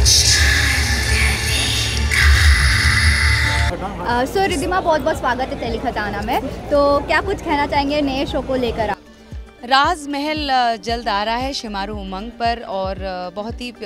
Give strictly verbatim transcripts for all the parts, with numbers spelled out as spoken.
सो रिद्धिमा, बहुत बहुत स्वागत है टेली खजाना में। तो क्या कुछ कहना चाहेंगे नए शो को लेकर? राज महल जल्द आ रहा है शिमारू उमंग पर और बहुत ही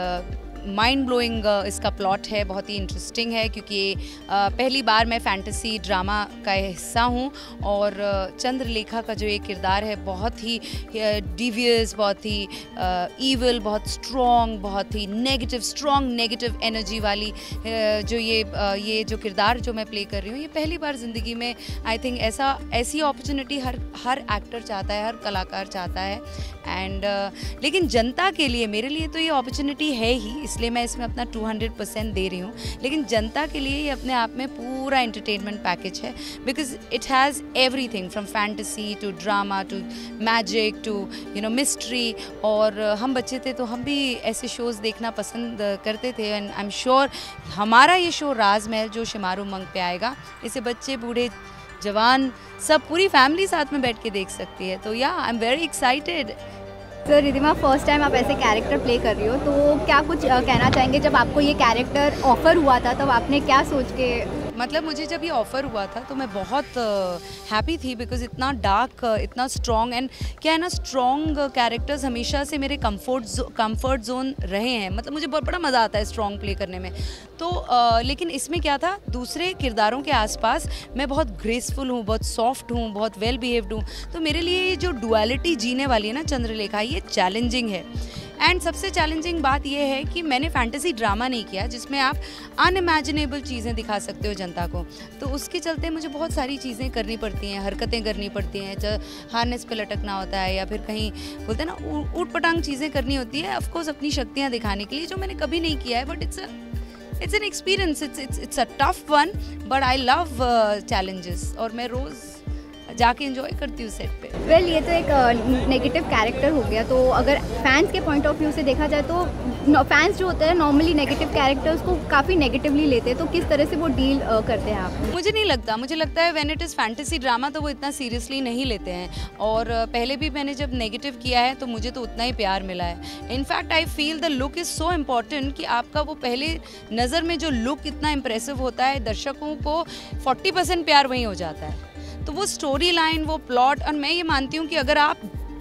माइंड ब्लोइंग इसका प्लॉट है, बहुत ही इंटरेस्टिंग है क्योंकि पहली बार मैं फैंटेसी ड्रामा का हिस्सा हूँ और चंद्रलेखा का जो ये किरदार है बहुत ही डिवियस, बहुत ही ईविल, बहुत स्ट्रॉन्ग, बहुत ही नेगेटिव, स्ट्रॉन्ग नेगेटिव एनर्जी वाली जो ये ये जो किरदार जो मैं प्ले कर रही हूँ, ये पहली बार ज़िंदगी में आई थिंक ऐसा ऐसी अपॉर्चुनिटी हर हर एक्टर चाहता है, हर कलाकार चाहता है। एंड uh, लेकिन जनता के लिए, मेरे लिए तो ये अपॉर्चुनिटी है ही, इसलिए मैं इसमें अपना टू हंड्रेड परसेंट दे रही हूँ। लेकिन जनता के लिए ये अपने आप में पूरा एंटरटेनमेंट पैकेज है, because it has everything from fantasy to drama to magic to you know mystery. और uh, हम बच्चे थे तो हम भी ऐसे शोज़ देखना पसंद करते थे एंड आई एम श्योर हमारा ये शो राज महल जो शिमारू उमंग पे आएगा, इसे बच्चे, बूढ़े, जवान, सब पूरी फैमिली साथ में बैठ के देख सकती है। तो या I am very excited. Sir Riddhima, first time आप ऐसे कैरेक्टर प्ले कर रही हो, तो क्या कुछ कहना चाहेंगे? जब आपको ये कैरेक्टर ऑफर हुआ था तब आपने क्या सोच के, मतलब मुझे जब ये ऑफ़र हुआ था तो मैं बहुत हैप्पी थी बिकॉज इतना डार्क, इतना स्ट्रॉन्ग, एंड क्या है ना, स्ट्रॉन्ग कैरेक्टर्स हमेशा से मेरे कंफर्ट जो कंफर्ट जोन रहे हैं। मतलब मुझे बहुत बड़ा मज़ा आता है स्ट्रॉन्ग प्ले करने में। तो आ, लेकिन इसमें क्या था, दूसरे किरदारों के आसपास मैं बहुत ग्रेसफुल हूँ, बहुत सॉफ्ट हूँ, बहुत वेल बिहेव्ड हूँ। तो मेरे लिए ये जो डुअलिटी जीने वाली है ना चंद्रलेखा, ये चैलेंजिंग है। एंड सबसे चैलेंजिंग बात यह है कि मैंने फैंटेसी ड्रामा नहीं किया जिसमें आप अनइमेजिनेबल चीज़ें दिखा सकते हो जनता को। तो उसके चलते मुझे बहुत सारी चीज़ें करनी पड़ती हैं, हरकतें करनी पड़ती हैं, जो हार्नेस पे लटकना होता है या फिर कहीं बोलते हैं ना ऊट पटांग चीज़ें करनी होती है, ऑफकोर्स अपनी शक्तियाँ दिखाने के लिए, जो मैंने कभी नहीं किया है। But it's it's an experience, it's it's it's a tough one, but I love challenges और मैं रोज़ जाके एंजॉय करती हूँ सेट पे। वेल well, ये तो एक नेगेटिव uh, कैरेक्टर हो गया। तो अगर फैंस के पॉइंट ऑफ व्यू से देखा जाए तो फैंस जो होते हैं नॉर्मली नेगेटिव कैरेक्टर्स को काफ़ी नेगेटिवली लेते हैं, तो किस तरह से वो डील uh, करते हैं आप? मुझे नहीं लगता, मुझे लगता है when it is fantasy drama तो वो इतना सीरियसली नहीं लेते हैं। और uh, पहले भी मैंने जब नेगेटिव किया है तो मुझे तो उतना ही प्यार मिला है। In fact I feel the look is so important कि आपका वो पहले नज़र में जो लुक इतना इम्प्रेसिव होता है, दर्शकों को फोर्टी परसेंट प्यार वहीं हो जाता है। तो वो स्टोरी लाइन, वो प्लॉट, और मैं ये मानती हूँ कि अगर आप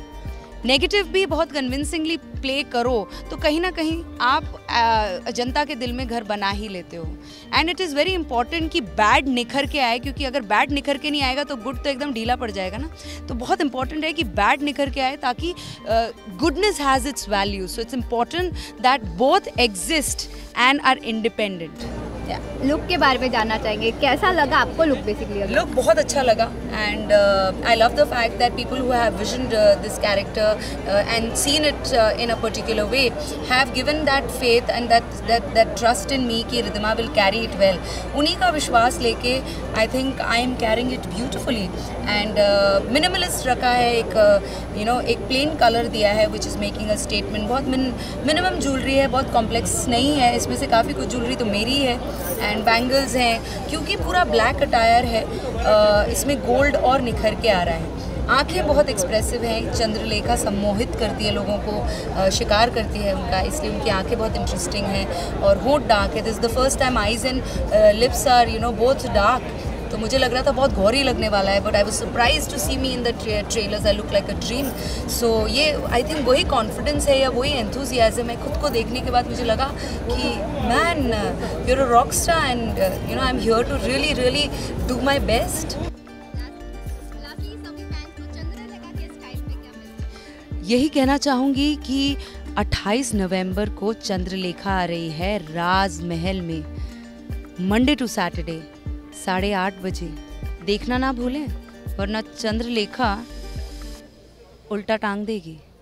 नेगेटिव भी बहुत कन्विंसिंगली प्ले करो तो कहीं ना कहीं आप आ, जनता के दिल में घर बना ही लेते हो। And it is very important कि बैड निखर के आए, क्योंकि अगर बैड निखर के नहीं आएगा तो गुड तो एकदम ढीला पड़ जाएगा ना। तो बहुत इंपॉर्टेंट है कि बैड निखर के आए ताकि goodness has its value. So it's important that both exist and are independent. Look के बारे में जानना चाहेंगे, कैसा लगा आपको लुक? बेसिकली लुक बहुत अच्छा लगा and I love the fact that people who have visioned this character and seen it in a particular way have given that faith and that that that trust in me कि Riddhima will carry it well. उन्हीं का विश्वास लेके I think I am carrying it beautifully. And minimalist रखा है, एक you know एक plain colour दिया है which is making a statement. बहुत मिनिमम ज्वेलरी है, बहुत कॉम्प्लेक्स नहीं है, इसमें से काफ़ी कुछ ज्वेलरी तो मेरी है एंड बैंगल्स हैं, क्योंकि पूरा ब्लैक अटायर है। uh, इसमें गोल्ड और निखर के आ रहा है। आँखें बहुत एक्सप्रेसिव हैं, चंद्रलेखा सम्मोहित करती है लोगों को, uh, शिकार करती है उनका, इसलिए उनकी आँखें बहुत इंटरेस्टिंग हैं। और होंठ डार्क है, this the first time eyes and lips are you know both dark. तो मुझे लग रहा था बहुत गौरी लगने वाला है, but I was surprised to see me in the trailers, I look like a dream. So ये आई थिंक वही कॉन्फिडेंस है या वही एंथुसियाज्म है। खुद को देखने के बाद मुझे लगा कि man, you are a rock star and you know I am here to really really do my best. यही कहना चाहूँगी कि अट्ठाईस नवंबर को चंद्रलेखा आ रही है राज महल में, मंडे टू सैटरडे साढ़े आठ बजे। देखना ना भूलें, वरना चंद्रलेखा उल्टा टांग देगी।